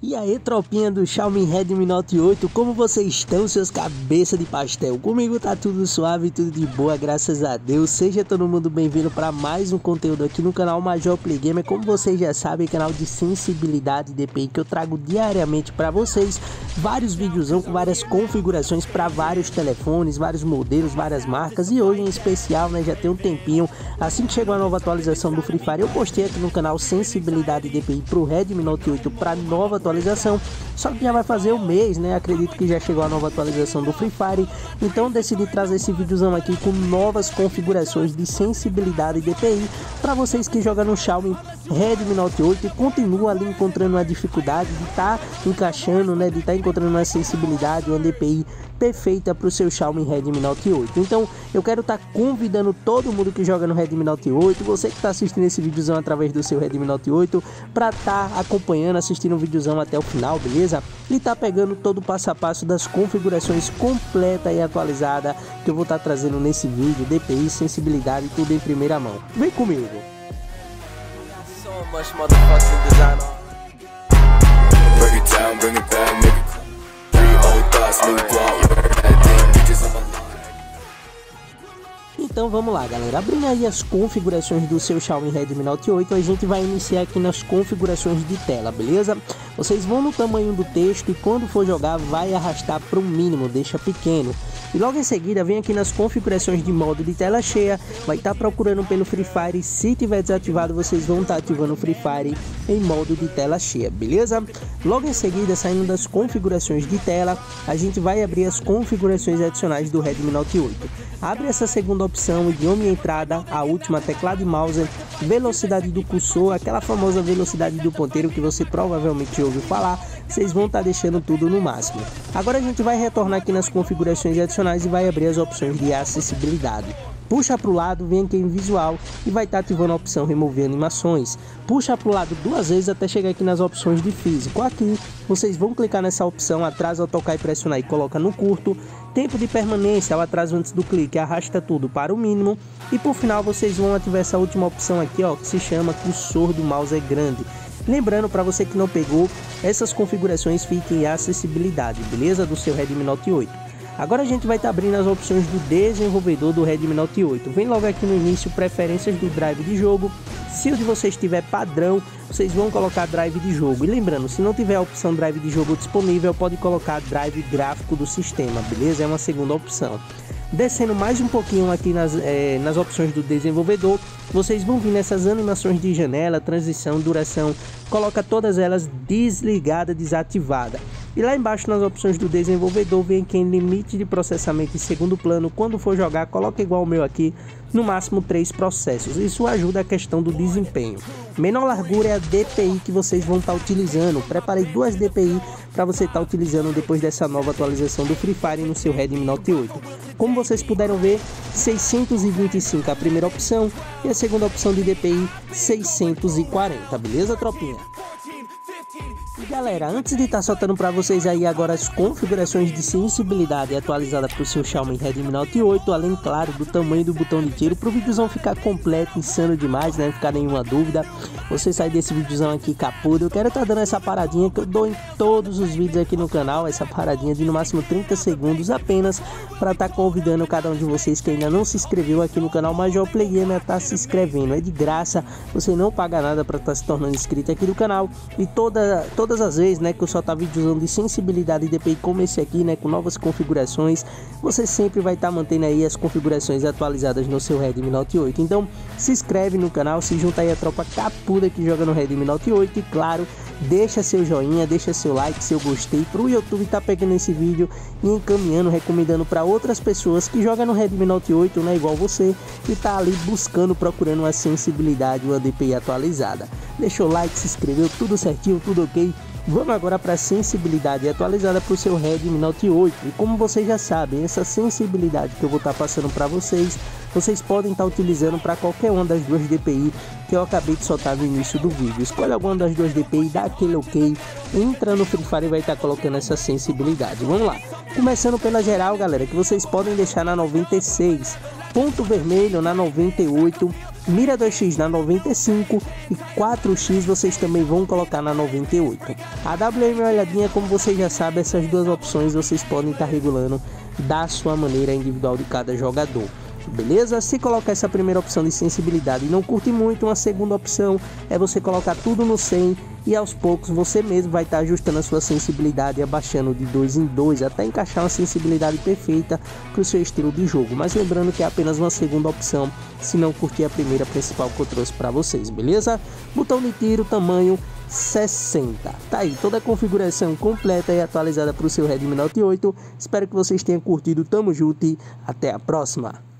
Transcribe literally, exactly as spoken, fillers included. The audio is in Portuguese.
E aí, tropinha do Xiaomi Redmi Note oito, como vocês estão, seus cabeça de pastel? Comigo tá tudo suave, tudo de boa, graças a Deus. Seja todo mundo bem-vindo para mais um conteúdo aqui no canal Major Play Gamer. Como vocês já sabem, canal de sensibilidade e D P I que eu trago diariamente para vocês vários vídeos com várias configurações para vários telefones, vários modelos, várias marcas. E hoje em especial, né, já tem um tempinho, assim que chegou a nova atualização do Free Fire, eu postei aqui no canal sensibilidade e D P I para o Redmi Note oito para nova atualização. atualização, só que já vai fazer um mês, né? Acredito que já chegou a nova atualização do Free Fire, então decidi trazer esse videozão aqui com novas configurações de sensibilidade e D P I para vocês que jogam no Xiaomi Redmi Note oito e continuam ali encontrando uma dificuldade de estar tá encaixando, né? De estar tá encontrando uma sensibilidade, uma D P I perfeita para o seu Xiaomi Redmi Note oito. Então eu quero estar tá convidando todo mundo que joga no Redmi Note oito, você que está assistindo esse videozão através do seu Redmi Note oito, para estar tá acompanhando, assistindo o videozão até o final, beleza? E tá pegando todo o passo a passo das configurações completa e atualizada que eu vou estar tá trazendo nesse vídeo, D P I, sensibilidade, tudo em primeira mão. Vem comigo! Então vamos lá, galera, abrindo aí as configurações do seu Xiaomi Redmi Note oito, a gente vai iniciar aqui nas configurações de tela, beleza? Vocês vão no tamanho do texto e quando for jogar vai arrastar para o mínimo, deixa pequeno. E logo em seguida vem aqui nas configurações de modo de tela cheia, vai estar tá procurando pelo Free Fire, se tiver desativado vocês vão estar tá ativando o Free Fire em modo de tela cheia, beleza? Logo em seguida, saindo das configurações de tela, a gente vai abrir as configurações adicionais do Redmi Note oito. Abre essa segunda opção, idioma e entrada, a última teclado e mouse, velocidade do cursor, aquela famosa velocidade do ponteiro que você provavelmente ouviu falar, vocês vão estar tá deixando tudo no máximo. Agora a gente vai retornar aqui nas configurações adicionais e vai abrir as opções de acessibilidade. Puxa para o lado, vem aqui em visual e vai estar tá ativando a opção remover animações. Puxa para o lado duas vezes até chegar aqui nas opções de físico. Aqui vocês vão clicar nessa opção, atrás ao tocar e pressionar e coloca no curto. Tempo de permanência, ao atraso antes do clique, arrasta tudo para o mínimo. E por final vocês vão ativar essa última opção aqui, ó, que se chama cursor do mouse é grande. Lembrando, para você que não pegou, essas configurações fiquem em acessibilidade, beleza? Do seu Redmi Note oito. Agora a gente vai estar tá abrindo as opções do desenvolvedor do Redmi Note oito. Vem logo aqui no início, preferências do drive de jogo. Se o de vocês estiver padrão, vocês vão colocar drive de jogo. E lembrando, se não tiver a opção drive de jogo disponível, pode colocar drive gráfico do sistema, beleza? É uma segunda opção. Descendo mais um pouquinho aqui nas, é, nas opções do desenvolvedor, vocês vão vir nessas animações de janela, transição, duração, coloca todas elas desligada, desativada. E lá embaixo nas opções do desenvolvedor vem aqui em limite de processamento em segundo plano, quando for jogar coloca igual o meu aqui, no máximo três processos, isso ajuda a questão do desempenho. Menor largura é a D P I que vocês vão estar tá utilizando, preparei duas D P I para você estar tá utilizando depois dessa nova atualização do Free Fire no seu Redmi Note oito. Como vocês puderam ver, seiscentos e vinte e cinco a primeira opção e a segunda opção de D P I seiscentos e quarenta, beleza, tropinha? E galera, antes de estar tá soltando para vocês aí agora as configurações de sensibilidade atualizada para o seu Xiaomi Redmi Note oito, além, claro, do tamanho do botão de tiro, para o videozão ficar completo, insano demais, né? Não ficar nenhuma dúvida, você sair desse videozão aqui capudo, eu quero estar tá dando essa paradinha que eu dou em todos os vídeos aqui no canal, essa paradinha de no máximo trinta segundos apenas, para estar tá convidando cada um de vocês que ainda não se inscreveu aqui no canal Major Play Gamer a estar tá se inscrevendo, é de graça, você não paga nada para estar tá se tornando inscrito aqui no canal, e toda, todas as vezes, né, que eu soltar videozão de sensibilidade e D P I como esse aqui, né, com novas configurações, você sempre vai estar tá mantendo aí as configurações atualizadas no seu Redmi Note oito. Então se inscreve no canal, se junta aí a tropa capuda que joga no Redmi Note oito e claro, deixa seu joinha, deixa seu like, seu gostei para o YouTube tá pegando esse vídeo e encaminhando, recomendando para outras pessoas que jogam no Redmi Note oito, né, igual você, e tá ali buscando, procurando uma sensibilidade, uma D P I atualizada. Deixa o like, se inscreveu, tudo certinho, tudo ok? Vamos agora para a sensibilidade atualizada para o seu Redmi Note oito. E como vocês já sabem, essa sensibilidade que eu vou estar tá passando para vocês, vocês podem estar tá utilizando para qualquer uma das duas D P I que eu acabei de soltar no início do vídeo. Escolhe alguma das duas D P I, dá aquele ok, entra no Free Fire e vai estar tá colocando essa sensibilidade. Vamos lá, começando pela geral, galera, que vocês podem deixar na noventa e seis, ponto vermelho na noventa e oito, mira dois x na noventa e cinco e quatro x vocês também vão colocar na noventa e oito. A W M olhadinha, como vocês já sabem, essas duas opções vocês podem estar regulando da sua maneira individual de cada jogador. Beleza? Se colocar essa primeira opção de sensibilidade e não curte muito, uma segunda opção é você colocar tudo no cem e aos poucos você mesmo vai estar ajustando a sua sensibilidade e abaixando de dois em dois até encaixar uma sensibilidade perfeita para o seu estilo de jogo. Mas lembrando que é apenas uma segunda opção se não curtir a primeira principal que eu trouxe para vocês, beleza? Botão de tiro, tamanho sessenta. Tá aí toda a configuração completa e atualizada para o seu Redmi Note oito. Espero que vocês tenham curtido. Tamo junto e até a próxima.